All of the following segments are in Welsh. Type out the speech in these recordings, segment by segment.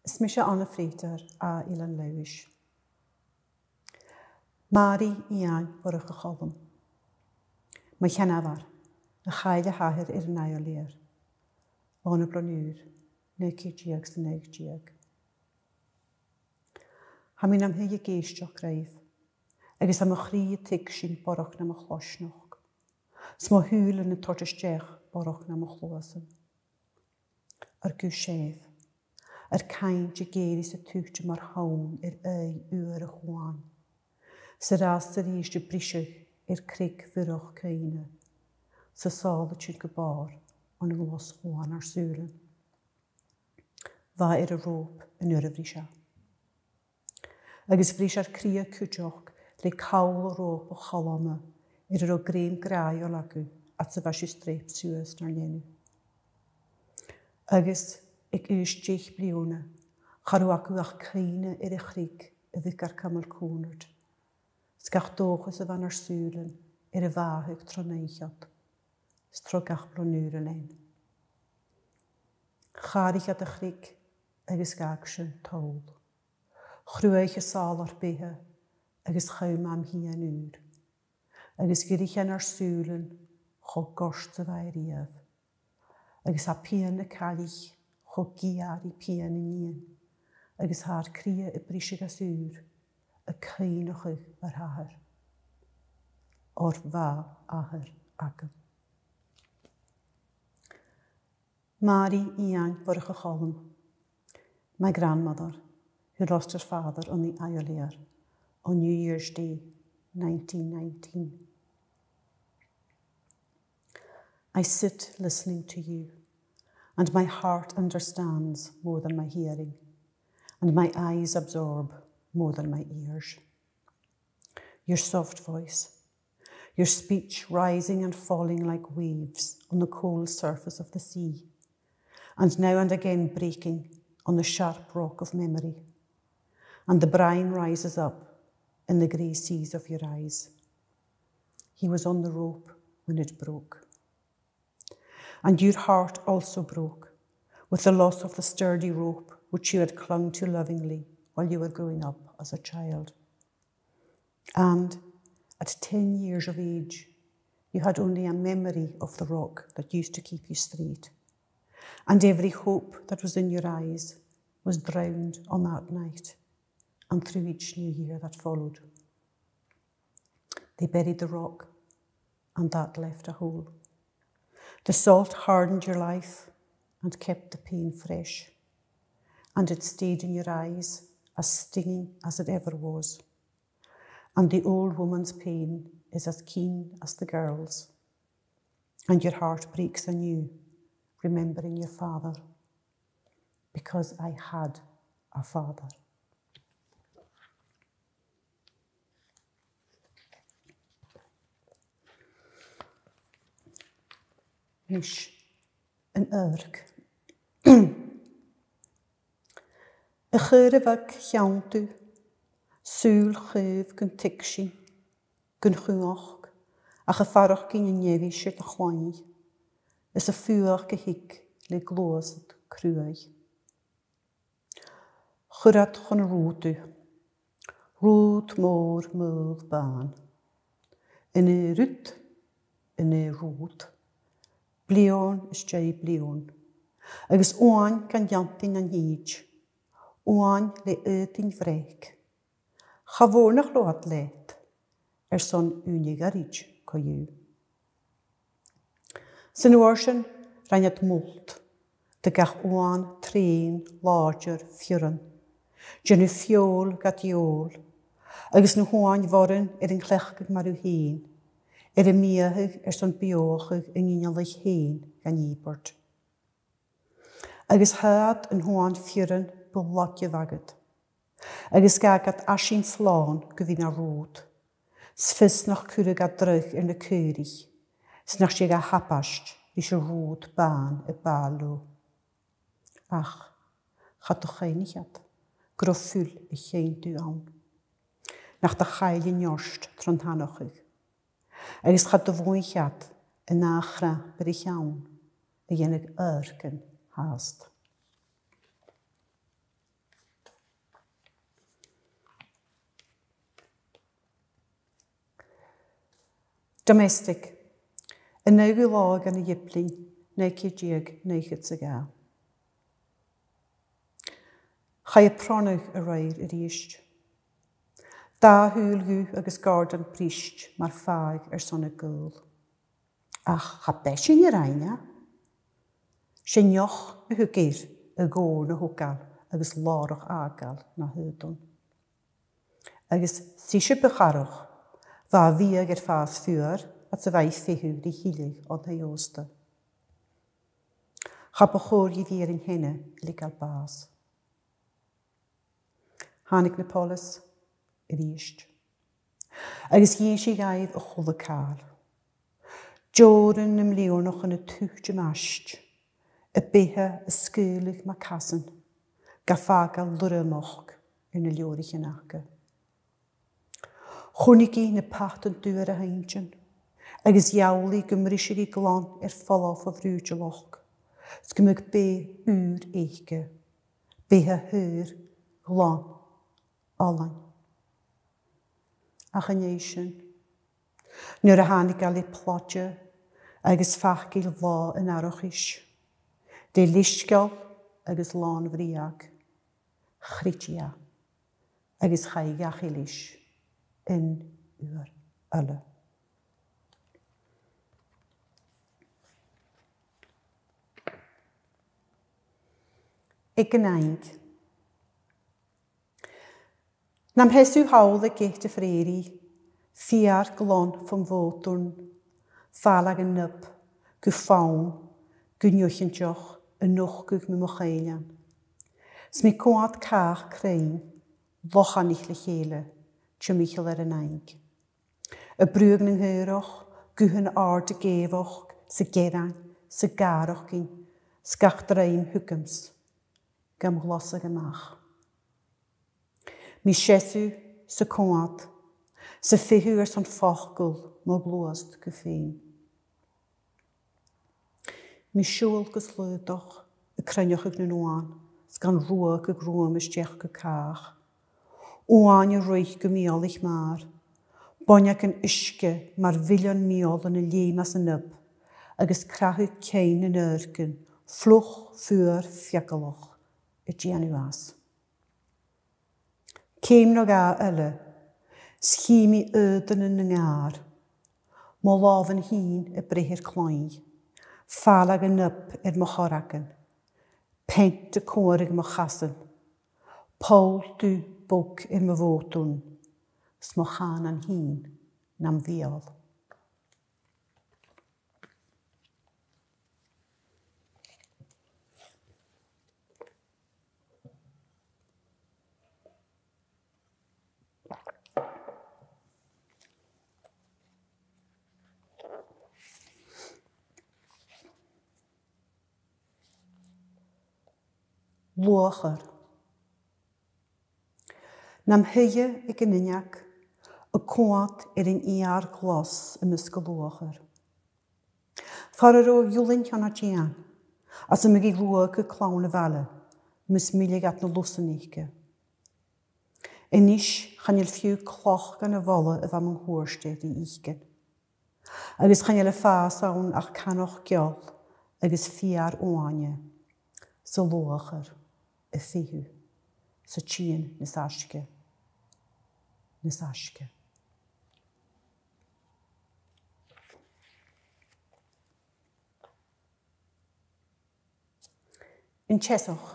Is mis Anna Freeter a Ilan Lewis. Mari Ian voor een cholm. Mae Llanafar, y chael y haher i'r naio leer. O'n y blonŵr, neu cydiag sy'n neig diag. Ha mi'n am hyn y geistio greif, agos am y chri y tig sy'n boroch na my chlosnwch. Smo hwyl yn y tortysdech boroch na my chlwasyn. Ar gw sef, ar caint y geris y tŵcht yma'r hawn i'r yw'r y chwan. Sy'r ras yr eist y brisig i'r crig fyrwch caina. Sy'r sol y tŵn gybar o'n y glos chwan ar sŵlen. Fa i'r y rôp yn yr y frisia. Agos frisia'r cria cwtioch le cawl o rôp o chaloma i'r o greim grai o lagw at y fasio strep sŵas na'r nienw. Agos ag ysg deich bliona, charw acw ach caina i'r y chrig y ddigar camel cwnwyd. Sgach dochas y fan ar sŵlen i'r y faheg troneichod. Strogach blonŵr y len. Charich at y chrig agos gag sy'n tol. Chrwyach y sal ar beha agos chawm am hi yn ŵr. Agos gyrich yn ar sŵlen cho gorst y fair iaf. Agos a pian y calich cho giar i pian y nien. Agos haar cria y brisig as ŵr y cainoch yr haher. O'r fa aher agam. Mari Ian voor een cholm. My grandmother, who lost her father on the Iolair on New Year's Day, 1919. I sit listening to you, and my heart understands more than my hearing, and my eyes absorb more than my ears. Your soft voice, your speech rising and falling like waves on the cold surface of the sea, and now and again breaking on the sharp rock of memory, and the brine rises up in the grey seas of your eyes. He was on the rope when it broke. And your heart also broke with the loss of the sturdy rope which you had clung to lovingly while you were growing up as a child. And at 10 years of age, you had only a memory of the rock that used to keep you straight. And every hope that was in your eyes was drowned on that night and through each new year that followed. They buried the rock, and that left a hole. The salt hardened your life and kept the pain fresh, and it stayed in your eyes as stinging as it ever was. And the old woman's pain is as keen as the girl's, and your heart breaks anew, remembering your father, because I had a father. Is een urk. Y chyr y fag llawn dw, sŵl chyf gyn ticsi, gyn chwioch, ach y ffarwch gyn y nefis y chwain, ys y ffwach gyhig le glosyd crwau. Chwrad chwn rwdw, rwd môr mydd ban, yn y rwd, yn y rwd, blion is jai blion. Agus oan gan jantin an hyd. Oan le ydyn vrek. Chavornach load let. Son unig arid ko ju. Syn oorsen rhaid molt. De gach oan train larger fjuren. Jenu fiol gat jol. Agus nu hoan waren een klechgud maru heen. Y miahig son biochig yng ngyniolich heen gan ibert. Agus had yn hoan fjuren bwlogio fagad. Agus gagat asin slán gyfyn a rôd. Sfys nach cwrwg a drach yn y cyrich. Snach sig a hapast is y rôd ban y balw. Ach, chadwch einigiad. Groffwl y chein dw awn. Nach da chael i niost tron hanochig. Agus chad o fwychiad yn achra byr eich iawn y genig yrgen hast. Domestic. Yn neu lag yn y yplin, neu cydiag, neu chytsaga. Chai y pronach y rair yr eist. Da hwyl gw agos gardan prist mar ffaig son y gwyl. Ach, cha besin i'r aina. Sinioch y hwgyr y gôn y hwgal agos loroch agal na hydon. Agos sisio bycharwch, fa fi ag ffas ffyr at y fai ffihw di hilig o'n heiosta. Cha bychor i fyr yn hynny i gael bas. Hanig Nepolis, yr eist. Agos ys i gaif y chwld y car. Joran ym leonoch yn y tŵch mast, y beha y sgylig ma casan, gaffagal lwrymoch yn y leorig yn aga. Chwnigi na pat yn dŵr a haintjan, agos iawli gymrysig i glon ffollof o frwydjaloch, sgymig be ŵr eike, beha hyr, glon, olan. Ach yn eisiau. Nyr a han i gael ei plodja, agos fachgil fa yn aroch is. De lisgal agos lon vriag, chritia, agos chaigach ilis yn ŵr yla. Ik genaink. Nam hesu hawl y geit y ffreri, fiar glon van fodorn, falag yn nyb, gw fawn, gw nioch yn joch, yn noch gw my mocheilian. Smi coad cach crein, lochan ich lechele, tja michel yn eink. Y brwg ng hyroch, gw hyn ard y gefoch, sy gerang, sy garoch gyn, sgach dreim hwgams, gam glosag ymach. Mi siesu sy coad, sy ffihw son ffochgwl, mo glwast gyffein. Mi siwl gyslwydoch, y crynioch ag nynwan, sgan rwag ag rwam ysdiach gacach. Oan y rwych gymiol i'ch mar, boniac yn isge mar filion miol yn y liemas yn yb, agos crahw cein yn yrgyn, fflwch ffyr ffiagaloch, y gianuas. Ceim nog a yle, schimi ydyn yn ngar, mo lof yn hun y brehir cloen, falag yn yb mochoragan, pent y corig mochasan, Paul du bwc myfodwn, smochan an hun nam fiol. Lwocher. Nam hye I gynyniac, y coad yn iar glos y mysg lwocher. Far o ywlyn hian a gian, as y mygi lwag y clawn y fale, mys milig at na lwsyn eich. Enish chan il ffiw cloch gan y fola y fam yng nghwrsted I eichen. Agos chan il y ffas awn ach canoch giol, agos fiar oanie, sy lwocher. Y ffihw, sy tîn nes asge. Nes asge. Yn chesoch.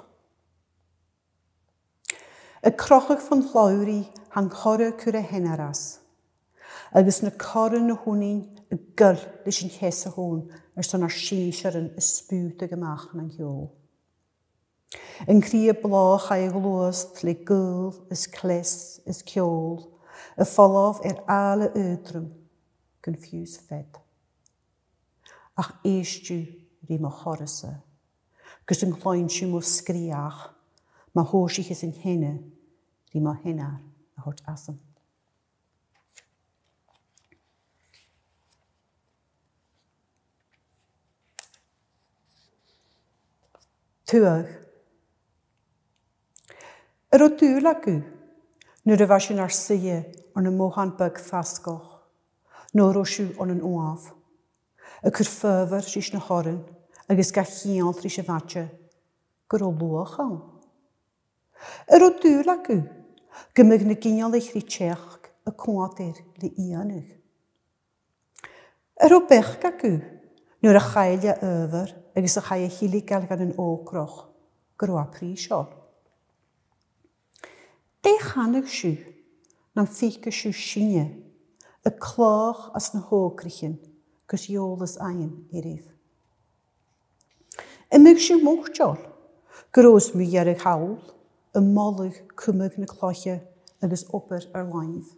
Y crochach van llawri hang chorre cwre henaras. Agos na corre na hwnin y gyl lys yn chesa hwn son ar sísar yn ysbwyd ag ymach na'n hiol. Yn cria bloch a'i glwast le gyl, ys cles, ys ciol, y ffollof ala ydrym, confuse fed. Ach eistw ri mo chorasa, gys yn chloen siw mo sgriach, ma hwysig ys yn hynny, ri mo hynnar a hort asam. Tuag. Yr o dŵl ag yw, nŵr y fasyn ar syie o'n y mohan byg ffasgoch. nóir ó siú an an óaf, a chur fëver sís na horan, agus ga chial trí se vatje, gur ó luachan. Ó dúl acu, gymig na gynial eich rí tseach a cwadir li ianug. Ó bech acu, nóir a chaile över, agus a chaile hiligal gan an ócroch, gur ó aprí seo. Dé chanig siú, nam fiche siú sinne, a clách as na hógrichin, gus jólas ein rif. Mig siú móchtjol, gur ós mu jerig hawl, a mollig cumig na cloche agus opper laif.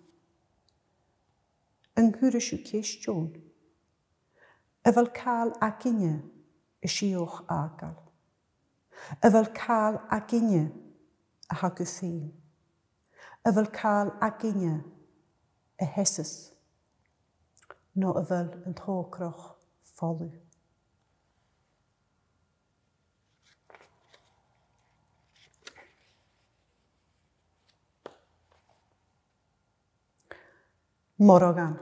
Yn gwrw siw ceistion, y fel cael aginne y sioch agal. Y fel cael aginne a hagw ffein. Y fel cael aginne y hesys. No y fel yn thocroch ffolw. Morogan.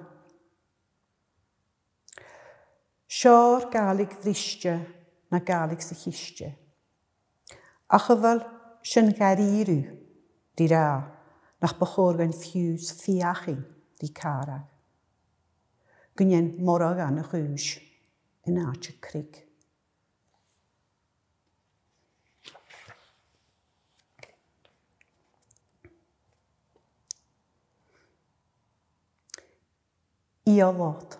Sio'r galig ddristia na galig sy histia. Ach y fel sy'n garirw di ra nach bachor gan ffiws fiaching di carag. Gwynien morogan y chwys yn ach y crig. Iolot.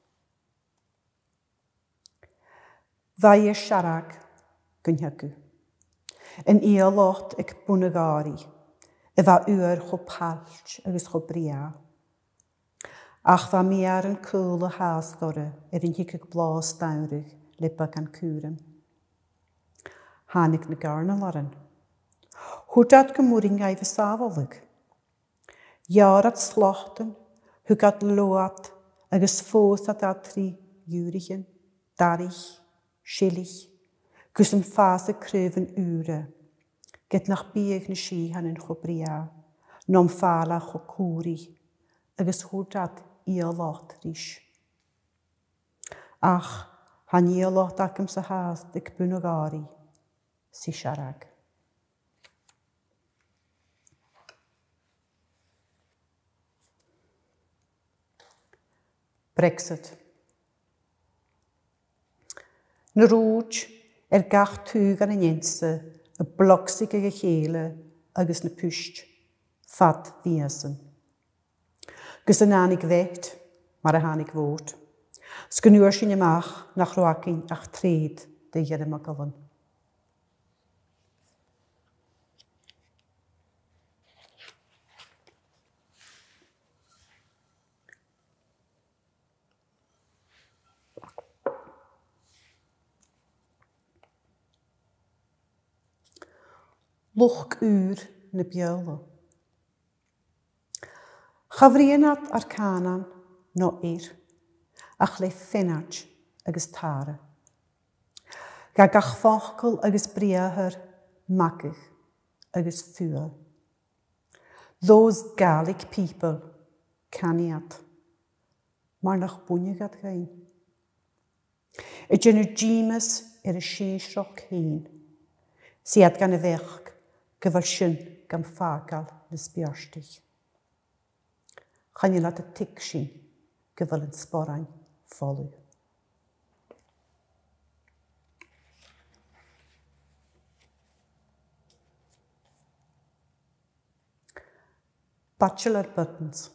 Fai siarag gynhygu. Yn iolot ag bwnagari, y fa yw'r cho palch agos cho bria. Ach fa mi ar yn cwl y hasdore yn hig ag blas dawrig lipa gan cwrym. Hanig na garna loren. Hwdad gymwring gaif y safolig. Iar at slochten, hwgad load agos ffos at atri jurigen, darich, Schillig, gus yn ffas y cryf yn ure, get nach bieg na si han yn chobria, nom ffala cho cwri, agos hwdad iolot rys. Ach, han iolot acym sa has dig bwnogari, si siarag. Brexit. Na rwyd gach tŵg an y niense, y blocsig ag y chele, agos na pwysht, fad fiasen. Gys yn anig vet, mar a hanig fod. Sgynwyr sy'n ymach nach rwagin ach tred dy ydym ag ofyn. Loch uur na biolo. Chafrienat ar canan no ach le ffenach agos tara. Ga gachfochgol agos briaher magich agos fuel. Those Gaelic people caniat. Mar nach bwynigad gain. Y gynergimus y sinsroch hyn. Siad gan y fech gyfal sy'n gan ffagal nes biarstich. Chan i lad y tic sy'n gyfal yn sporain ffolw. Bachelor buttons.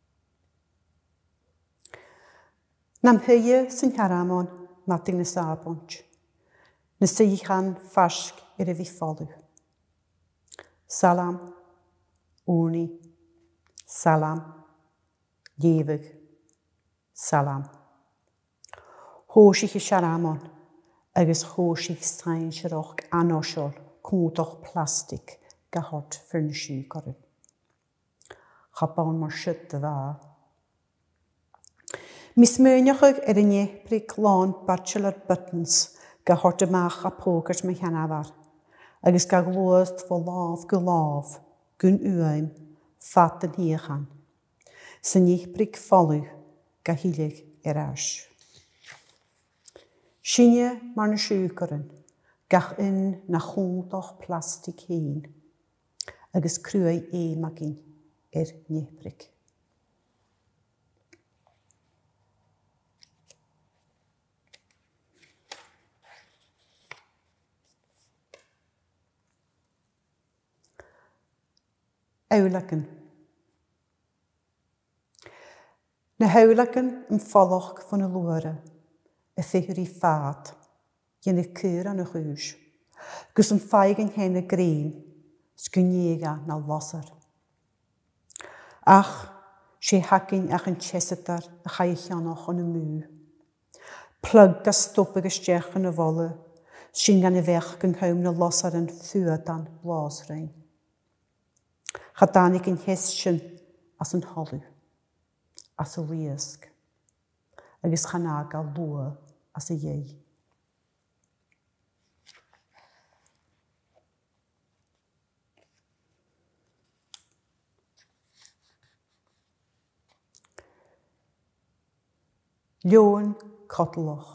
Nam hye sy'n haramon mating nes abonch. Nes y chan fasg i'r fi ffolw. Salam, uni, salam, liefig, salam. Hoosig is sharamon, agos hoosig strain sharok anosol, kootoch plastic, gehot voor een schuikoren. Gapon maar shit de wa. Mis meunjachig een jeprik lawn bachelor buttons, gehot de maag a pokers me hanavar. Agus ga glwyd fo lof, gyn uaim, fat yn hiachan. Sy'n eich brig ffolw, gahilig as. Sinne mar na siúcaran, gach in na chóntoch plastic hén, agus cruai magin néprik. Eulaken. Na heulaken fallach van de loere, figuur faad, jene keur aan de huis, gus feigen henne green, skunjega na wasser. Ach, she hakin ach een chesetar, a chaichanach aan de mu. Plug ga stoppe gestech aan de wolle, shin aan de weg kun huim na losser en vuur dan blaasrein. Gadanik in hesschen as een hallu, as een riesk, agus chanaga loe as een jee. Leon Kotteloch.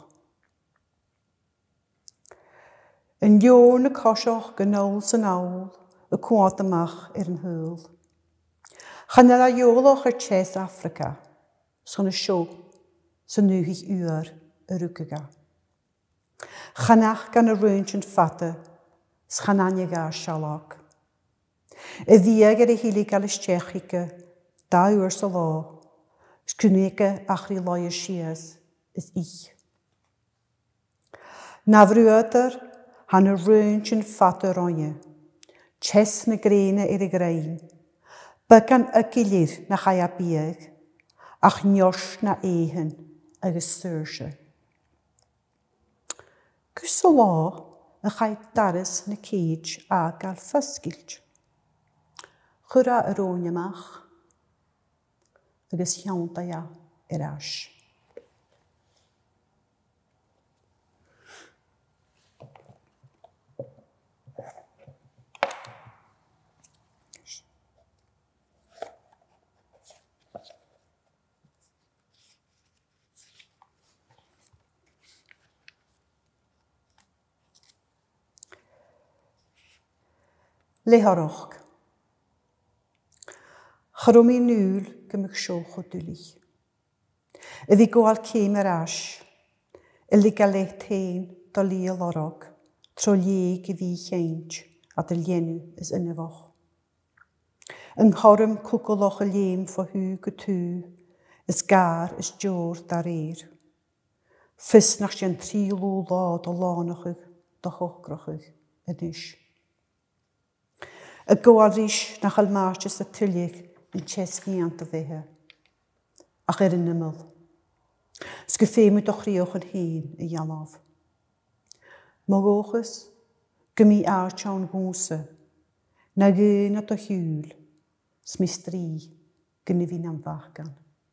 Een Leon Kosoch genoel zijn oul, een kwaad amach een heul. Gaan er joloch Chess Afrika, zo'n show, zo'n 9 uur rukkega. Ganach gan een reuntje vatten, schananjega shalak. Wieger de hiligale Tsjechike, 2 uur zo la. Skuneke achri loye shias is ich. Na vreuter han een reuntje vatte ronje. Chess na grene de grein. Bekan akilir na chaya bieg. Ach njos na ehen agus surse. Kusala a chai daris na cage a gal fuskilt. Chura a ronjemach. Agus hianta ja as. Leharoch. Chromi nul gymig sioch o dylich. Ydi gwael cym as, yli galet hen do li lorog, tro lieg I fi cheint a dy lienw is ynyfoch. Yng nghorym cwgoloch y liem fo hw gytw, is gar is jor dar Fys nach sy'n 3 lwlod o lonachig, do chochrachig, ydys. Y gwael rys nach almarchys y tylig, yn chesgi ant o fehe. Ach yn ymyl. Sgyffeimwyd o chrioch yn hyn y ialaf. Mogochus, gymi archawn gwsa, na gyn at o hwyl, smistri, gynnyfin am fachgan.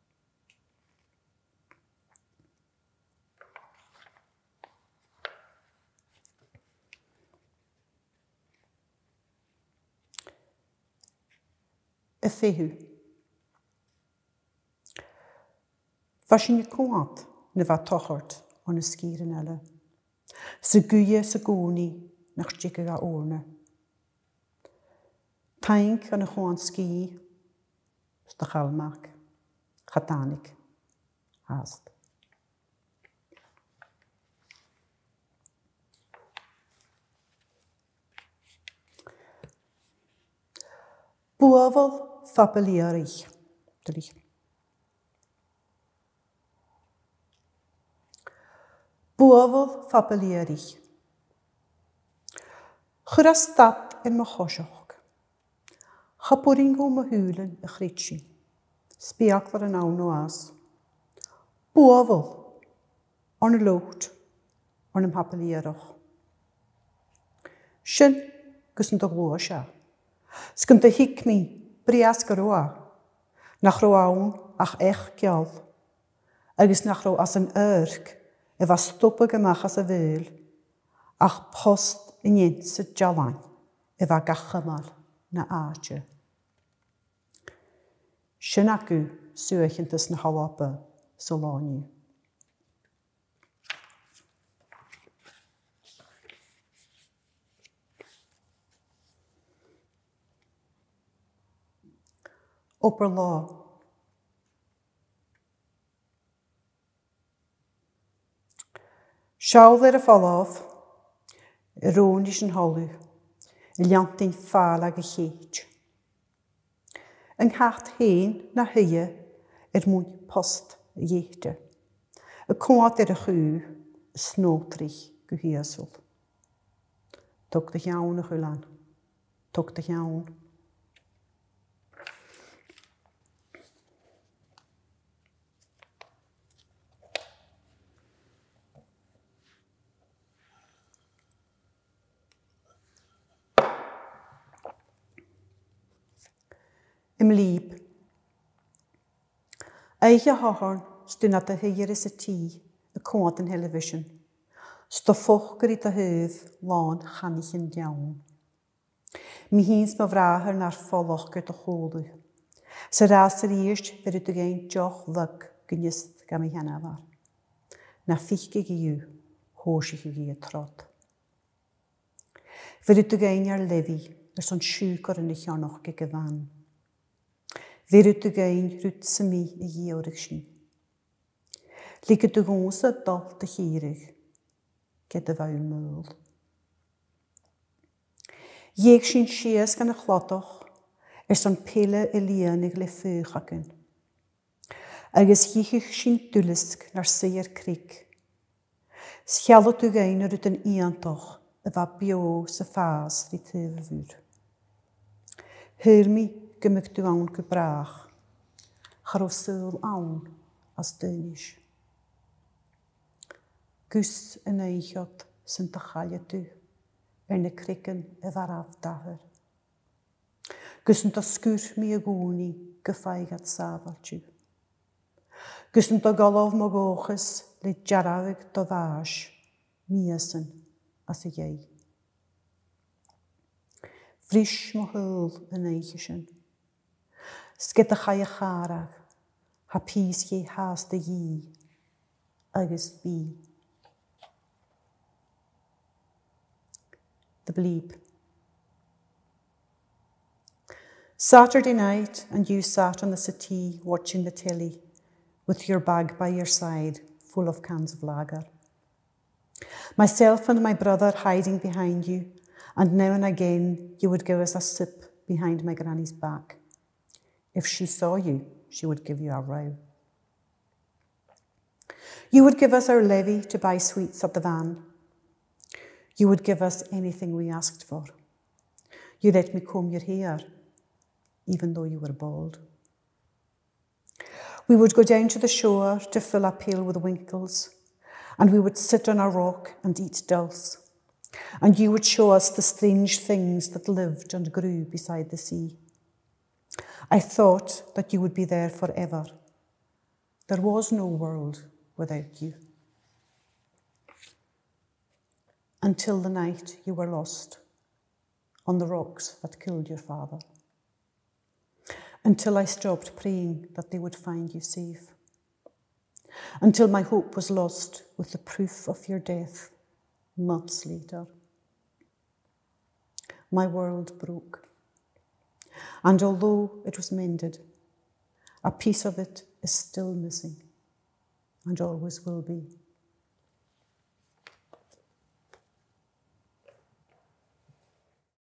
Y fehu. Fas sy'n y cwad na fa tochart o'n ysgyr yn ele. Sy gwyau sy gwni nach stiga ga orne. Taink an y chwan sgi, stach almach, chatanig, hast. Boavel fabelierig, drie. Boavel fabelierig. Churastad in mijn chosoch. Chaporingo me hulen een grietje. Spiakler en au noas. Boavel. Aan een lood. Aan een fabelierig. Shin, kussen de gloosja. Skunt de hikmi, briaske roa. Nach roaun, ach echt kjal. Agus nach ro as een urk. Was stoppen gemach as wil. Ach post in jense jalan. Was gachamal na aatje. Shinaku suechentes na halappe. so lániu. Upper law. Siawl ar y folof, y rôn is yn holw, y liantyn ffal ag y lleid. Yng nghacht hen na hye mwyn post y ieite. Y cwad ar y chw, y snodrich gyhiasol. Tog dy iawn y chwylan. Tog dy iawn. Im lieb. Eiche hohorn styn at y hyr is y tŷ, y cwad yn television. Stoffoch gyda hyf, lôn chanych yn diawn. Mi hins ma vraher naar foloch gyda chwlw. Sy ras yr eist fer ydw gein joch lyg gynyst gam i hana var. Na ffich gyg yw, hwysig yw y trod. Fer ydw gein ar lefi, son siwg o'r yn y llanoch gyg y fan. Fer ydw gein rwyd symi y giorig sy'n. Lig ydw gons y dolt y chirig, gyda faw myl. Ieg sy'n sias gan y chlodoch, son pile y lianig le ffych ac yn. Agus hiechich sy'n dwlysg na'r seir crig. Schialod ydw gein rwyd yn iantoch, y fa bio sy ffas fi tyfyfwyr. Hyr mi gymig dw awn gybrach, charosyl awn as dynish. Gws yn eichod sy'n dychal ydw, yn y crigen y faraf dahyr. Gws yn dysgwr mi y gwni gyffaig at safal tiw. Gws yn dogolof mo gochus le jarawig do fas, mi ysyn as y iei. Fris mo hyl yn eichysyn. Sgydda chai y charag, ha pys chi has dy gi, agus bi. The bleep. Saturday night, and you sat on the settee watching the telly, with your bag by your side, full of cans of lager. Myself and my brother hiding behind you, and now and again you would give us a sip behind my granny's back. If she saw you, she would give you a row. You would give us our levy to buy sweets at the van. You would give us anything we asked for. You let me comb your hair, even though you were bald. We would go down to the shore to fill a pail with winkles, and we would sit on a rock and eat dulse. And you would show us the strange things that lived and grew beside the sea. I thought that you would be there forever. There was no world without you. Until the night you were lost on the rocks that killed your father. Until I stopped praying that they would find you safe. Until my hope was lost with the proof of your death months later. My world broke. And although it was mended, a piece of it is still missing and always will be.